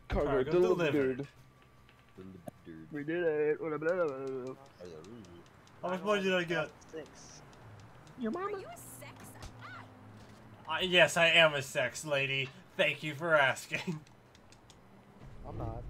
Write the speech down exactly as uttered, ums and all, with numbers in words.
Cargo, Cargo delivered. delivered. We did it. How much money did I get? Six. Your Are mama? you a sex? Uh, yes, I am a sex lady. Thank you for asking. I'm not.